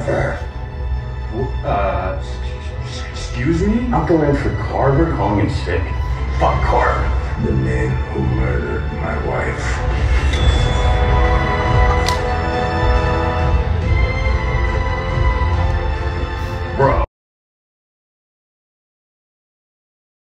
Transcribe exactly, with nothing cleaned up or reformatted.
Carver. Uh, excuse me? I'm going for Carver, calling in sick. Fuck Carver. The man who murdered my wife.